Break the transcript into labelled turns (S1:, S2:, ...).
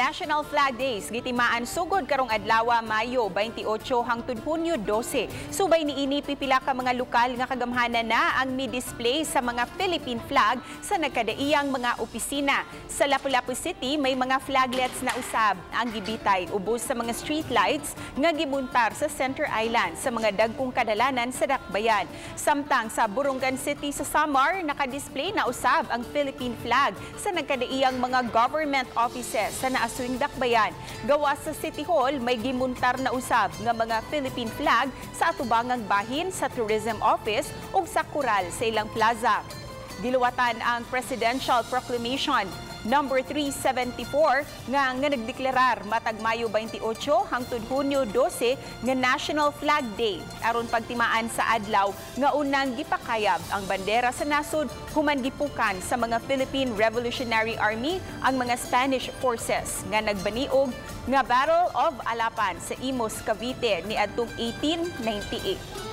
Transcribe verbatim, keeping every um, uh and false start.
S1: National Flag Days gitimaan sugod karong adlaw Mayo twenty-eight hangtod Hunyo twelve. Subay niini pipila ka mga lokal nga kagamhanan na ang mi-display sa mga Philippine flag sa nagkadaiyang mga opisina. Sa Lapu-Lapu City may mga flaglets na usab ang gibitay ubos sa mga street lights nga gibuntar sa Center Island sa mga dagkong kadalanan sa Dakbayan. Samtang sa Borongan City sa Samar naka-display na usab ang Philippine flag sa nagkadaiyang mga government offices sa naasuing Dakbayan. Gawas sa City Hall, may gimuntar na usab nga mga Philippine flag sa atubangang bahin sa Tourism Office ug sa Coral sa ilang plaza. Diluwatan ang Presidential Proclamation number three seventy-four nga nga nagdeklarar matag Mayo twenty-eight hangtod Hunyo twelve nga National Flag Day aron pagtimaan sa adlaw nga unang gipakayab ang bandera sa nasod human gipukan sa mga Philippine Revolutionary Army ang mga Spanish forces nga nagbaniog nga Battle of Alapan sa Imus, Cavite niadtong eighteen ninety-eight.